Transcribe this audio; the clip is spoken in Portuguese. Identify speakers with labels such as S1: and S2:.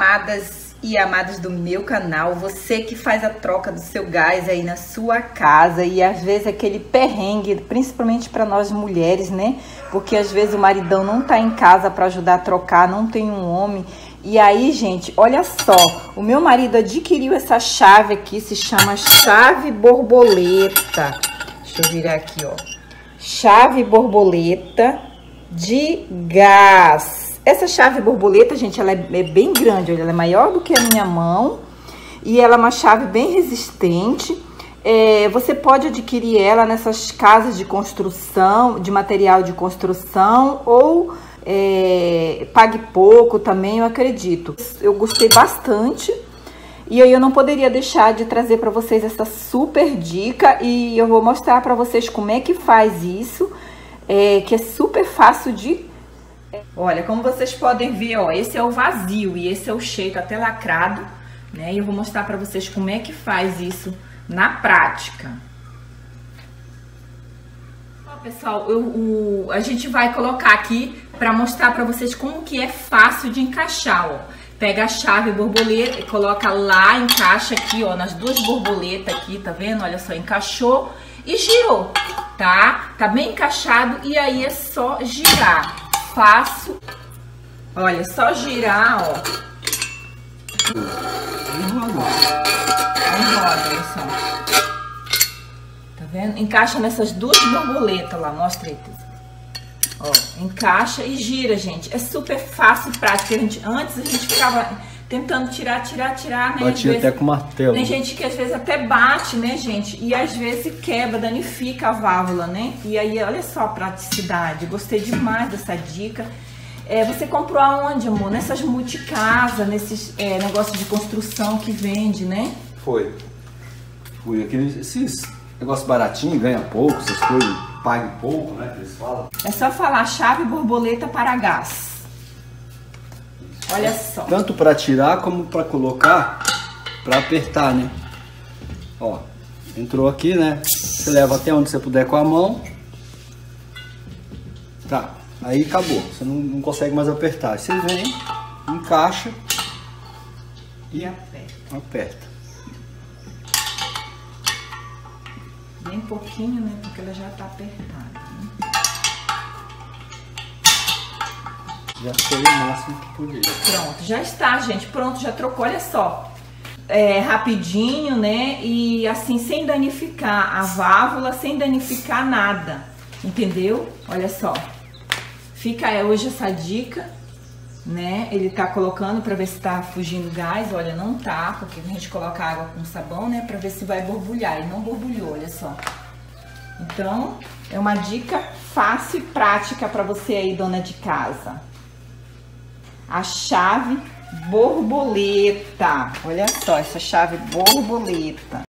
S1: amadas e amados do meu canal, você que faz a troca do seu gás aí na sua casa e às vezes aquele perrengue, principalmente para nós mulheres, né? Porque às vezes o maridão não tá em casa para ajudar a trocar, não tem um homem. E aí, gente, olha só, o meu marido adquiriu essa chave aqui, se chama chave borboleta. Deixa eu virar aqui, ó. Chave borboleta de gás. Essa chave borboleta, gente, ela é bem grande, olha, ela é maior do que a minha mão e ela é uma chave bem resistente. Você pode adquirir ela nessas casas de construção, de material de construção ou pague pouco também, eu acredito. Eu gostei bastante e aí eu não poderia deixar de trazer para vocês essa super dica e eu vou mostrar para vocês como é que faz isso, que é super fácil de... Olha, como vocês podem ver, ó, esse é o vazio e esse é o cheio, tá até lacrado, né? E eu vou mostrar pra vocês como é que faz isso na prática. Ó, pessoal, a gente vai colocar aqui pra mostrar pra vocês como que é fácil de encaixar, ó. Pega a chave borboleta e coloca lá, encaixa aqui, ó, nas duas borboletas aqui, tá vendo? Olha só, encaixou e girou, tá? Tá bem encaixado e aí é só girar. Fácil, olha, só girar, ó. Enrola, olha só. Tá vendo? Encaixa nessas duas borboletas lá, mostra aí, ó, encaixa e gira, gente. É super fácil e prático. Antes a gente ficava tentando tirar, né?
S2: Batia até com martelo.
S1: Tem gente que às vezes até bate, né, gente? E às vezes quebra, danifica a válvula, né? E aí, olha só a praticidade. Gostei demais dessa dica. Você comprou aonde, amor? Nessas multicasas, nesses negócios de construção que vende, né?
S2: Fui esses negócios baratinhos, ganha pouco, essas coisas, pague pouco, né? Que eles falam.
S1: É só falar chave borboleta para gás. Olha só.
S2: Tanto para tirar como para colocar, para apertar, né? Ó, entrou aqui, né? Você leva até onde você puder com a mão. Tá, aí acabou. Você não consegue mais apertar. Você vem, encaixa e aperta.
S1: Bem pouquinho, né? Porque ela já tá apertada, né?
S2: Já foi o máximo que podia.
S1: Pronto, já está, gente. Pronto, já trocou, olha só. Rapidinho, né? E assim, sem danificar a válvula, sem danificar nada. Entendeu? Olha só. Fica hoje essa dica, né? Ele tá colocando pra ver se tá fugindo gás. Olha, não tá, porque a gente coloca água com sabão, né? Pra ver se vai borbulhar. E não borbulhou, olha só. Então, é uma dica fácil e prática pra você aí, dona de casa. A chave borboleta. Olha só, essa chave borboleta.